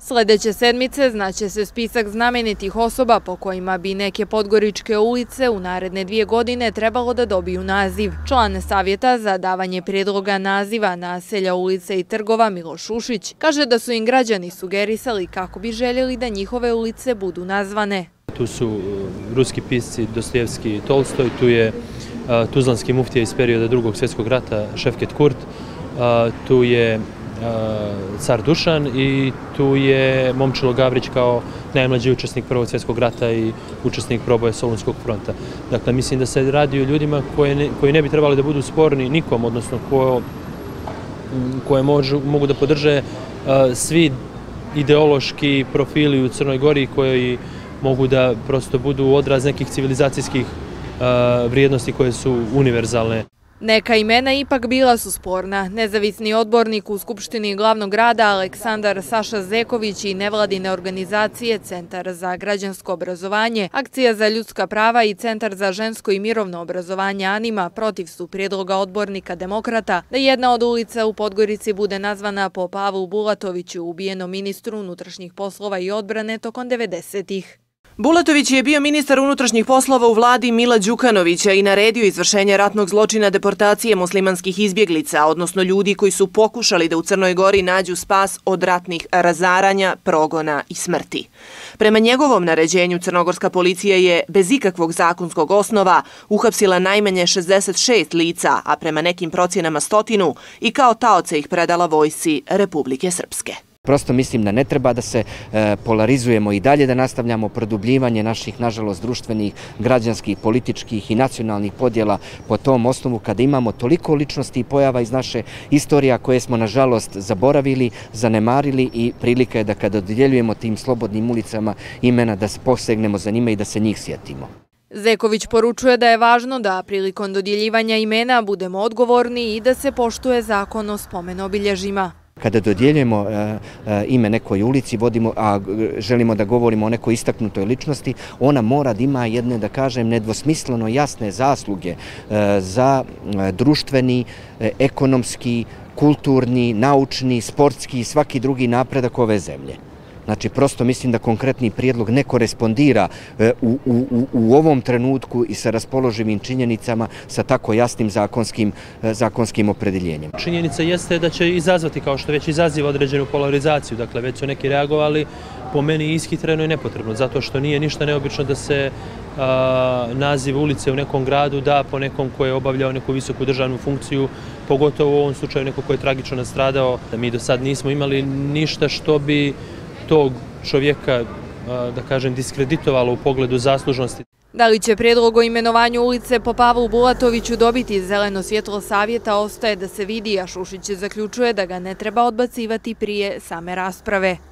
Sljedeće sedmice znaće se spisak znamenitih osoba po kojima bi neke podgoričke ulice u naredne 2 godine trebalo da dobiju naziv. Član Savjeta za davanje prijedloga naziva naselja, ulice i trgova Miloš Šušić kaže da su im građani sugerisali kako bi željeli da njihove ulice budu nazvane. Tu su ruski pisci Dostojevski i Tolstoj, tu je tuzlanski muftija iz perioda Drugog svjetskog rata Šefket Kurt, tu je car Dušan i tu je Momčilo Gavrić kao najmlađi učesnik Prvog svjetskog rata i učesnik proboja Solunskog fronta. Dakle, mislim da se radi o ljudima koji ne bi trebali da budu sporni nikom, odnosno koje mogu da podrže svi ideološki profili u Crnoj Gori koji mogu da prosto budu odraz nekih civilizacijskih vrijednosti koje su univerzalne. Neka imena ipak bila su sporna. Nezavisni odbornik u Skupštini glavnog grada Aleksandar Saša Zeković i nevladine organizacije Centar za građansko obrazovanje, Akcija za ljudska prava i Centar za žensko i mirovno obrazovanje Anima protiv su prijedloga odbornika Demokrata da jedna od ulica u Podgorici bude nazvana po Pavlu Bulatoviću, ubijenom ministru unutrašnjih poslova i odbrane tokom 90-ih. Bulatović je bio ministar unutrašnjih poslova u vladi Mila Đukanovića i naredio izvršenje ratnog zločina deportacije muslimanskih izbjeglica, odnosno ljudi koji su pokušali da u Crnoj Gori nađu spas od ratnih razaranja, progona i smrti. Prema njegovom naređenju crnogorska policija je bez ikakvog zakonskog osnova uhapsila najmanje 66 lica, a prema nekim procjenama 100 i kao taoce ih predala vojsci Republike Srpske. Prosto mislim da ne treba da se polarizujemo i dalje, da nastavljamo produbljivanje naših, nažalost, društvenih, građanskih, političkih i nacionalnih podjela po tom osnovu kada imamo toliko ličnosti i pojava iz naše istorije koje smo, nažalost, zaboravili, zanemarili i prilika je da kada dodjeljujemo tim slobodnim ulicama imena da posegnemo za njima i da se njih sjetimo. Zeković poručuje da je važno da prilikom dodjeljivanja imena budemo odgovorni i da se poštuje zakon o spomen-obilježjima. Kada dodjeljujemo ime nekoj ulici, a želimo da govorimo o nekoj istaknutoj ličnosti, ona mora da ima jedne, da kažem, nedvosmisleno jasne zasluge za društveni, ekonomski, kulturni, naučni, sportski i svaki drugi napredak ove zemlje. Znači, prosto mislim da konkretni prijedlog ne korespondira u ovom trenutku i sa raspoloživim činjenicama sa tako jasnim zakonskim opredeljenjem. Činjenica jeste da će izazvati, kao što već izaziva, određenu polarizaciju. Dakle, već su neki reagovali, po meni ishitreno i nepotrebno, zato što nije ništa neobično da se naziv ulice u nekom gradu da po nekom koji je obavljao neku visoku državnu funkciju, pogotovo u ovom slučaju neko koji je tragično nastradao. Mi do sad nismo imali ništa što bi tog čovjeka, da kažem, diskreditovalo u pogledu zaslužnosti. Da li će prijedlog o imenovanju ulice po Pavlu Bulatoviću dobiti zeleno svjetlo Savjeta ostaje da se vidi, a Šušić zaključuje da ga ne treba odbacivati prije same rasprave.